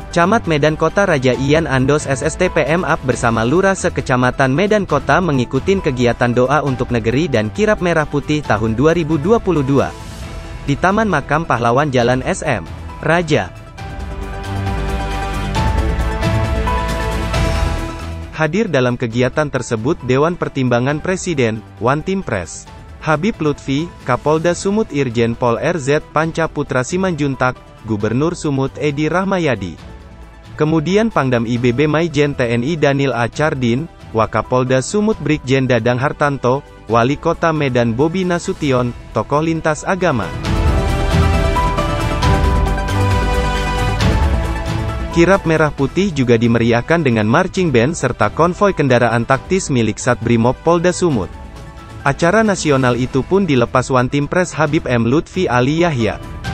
Camat Medan Kota Raja Ian Andos SSTPM UP bersama Lurah Sekecamatan Medan Kota mengikuti kegiatan doa untuk negeri dan kirap merah putih tahun 2022 di Taman Makam Pahlawan Jalan SM Raja. Hadir dalam kegiatan tersebut Dewan Pertimbangan Presiden, Wantimpres, Habib Lutfi, Kapolda Sumut Irjen Pol RZ Panca Putra Simanjuntak, Gubernur Sumut Edi Rahmayadi. Kemudian Pangdam IBB Maijen TNI Danil Achardin, Wakapolda Sumut Brigjen Dadang Hartanto, Wali Kota Medan Bobi Nasution, tokoh lintas agama. Kirap merah putih juga dimeriahkan dengan marching band serta konvoi kendaraan taktis milik Satbrimob Polda Sumut. Acara nasional itu pun dilepas Wantimpres Habib M. Lutfi Ali Yahya.